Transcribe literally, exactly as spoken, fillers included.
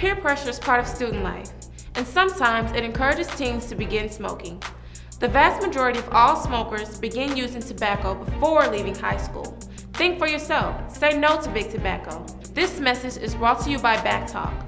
Peer pressure is part of student life, and sometimes it encourages teens to begin smoking. The vast majority of all smokers begin using tobacco before leaving high school. Think for yourself. Say no to big tobacco. This message is brought to you by BackTalk.